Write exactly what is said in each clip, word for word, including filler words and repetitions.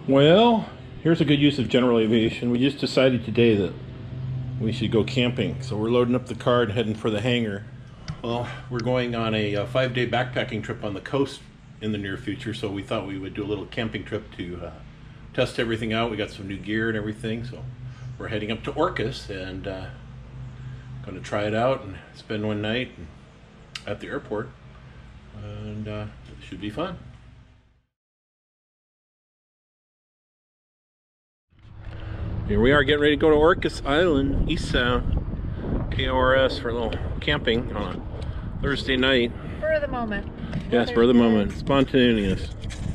Well, here's a good use of general aviation. We just decided today that we should go camping, so we're loading up the car and heading for the hangar. Well, we're going on a, a five-day backpacking trip on the coast in the near future, so we thought we would do a little camping trip to uh, test everything out. We got some new gear and everything, so we're heading up to Orcas and uh, going to try it out and spend one night at the airport, and uh, it should be fun. Here we are getting ready to go to Orcas Island, Eastsound, K O R S for a little camping on a Thursday night. For the moment. Yes, for the moment. Spontaneous.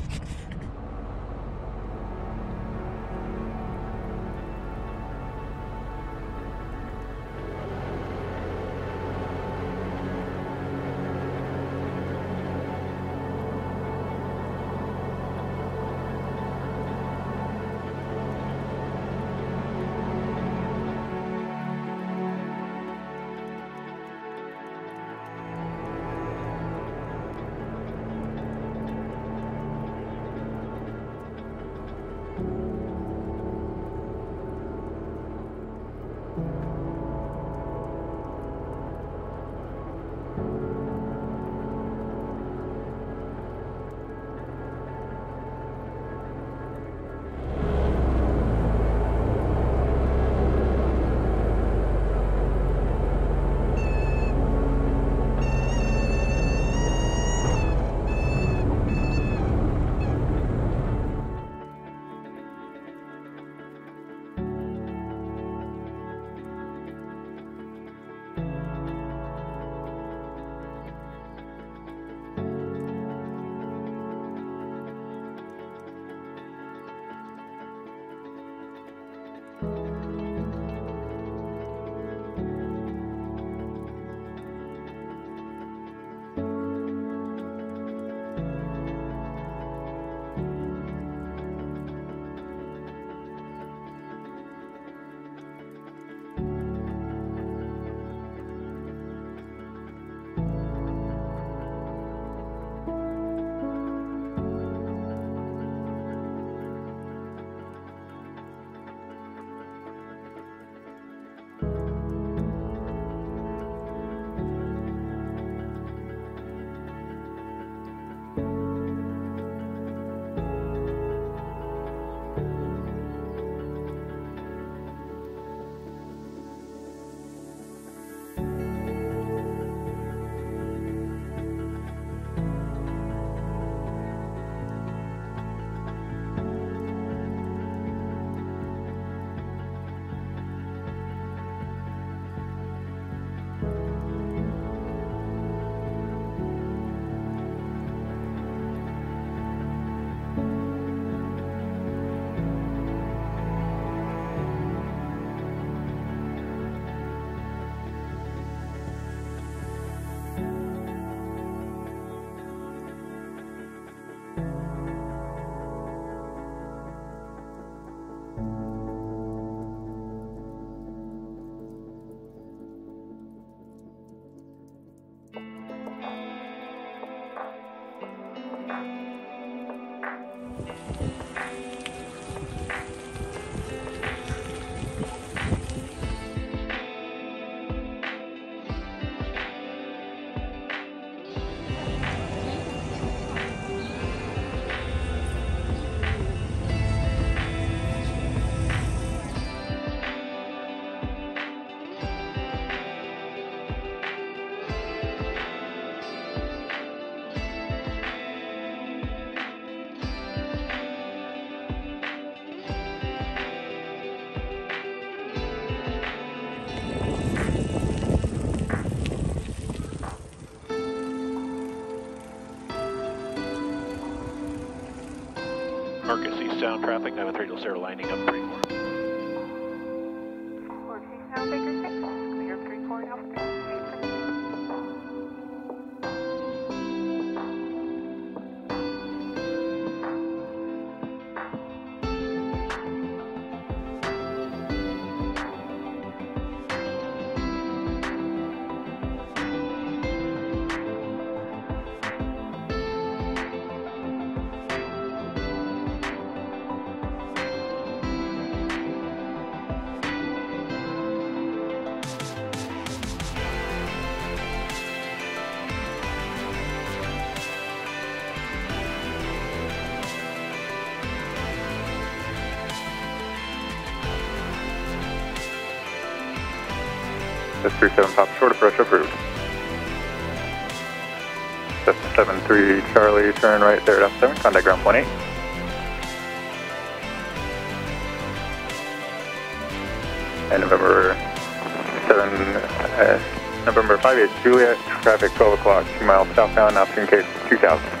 Orcas Eastsound traffic, nine one three zero lining up three four. Orcas Eastsound, Baker six, clear three four Alpha. That's three seven Pop, short approach approved. That's seven three Charlie, turn right there at F seven, contact ground point eight. And November seven, uh, November five eight Juliet, traffic twelve o'clock, two miles southbound, altitude case two thousand.